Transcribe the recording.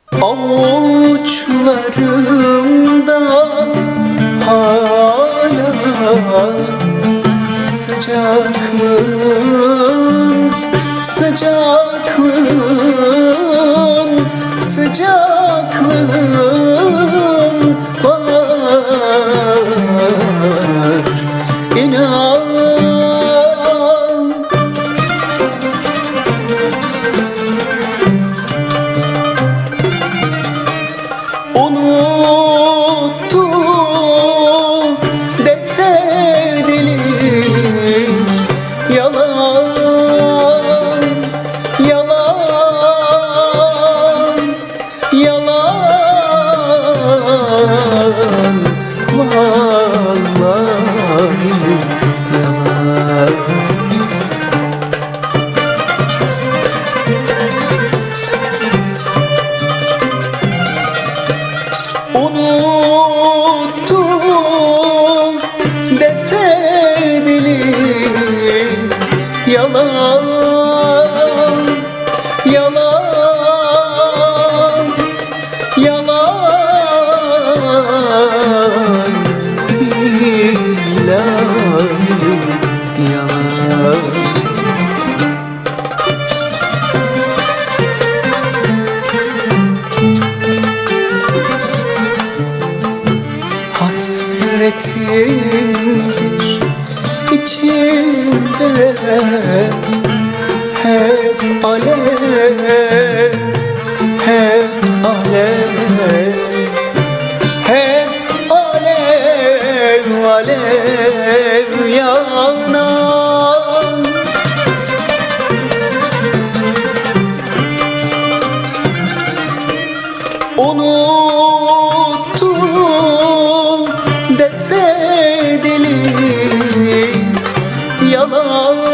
Avuçlarımda hala sıcaklığın, sıcaklığın, sıcaklığın var. İnan, unuttum dese dilim, yalan, yalan, yalan, vallahi yalan. Unuttum dese dilim, yalan, yalan, yalan, billahi yalan. Hasretimdir içimde hep alev, hep alev, hep alev, alev yanan. Unuttum dese dilim, yalan,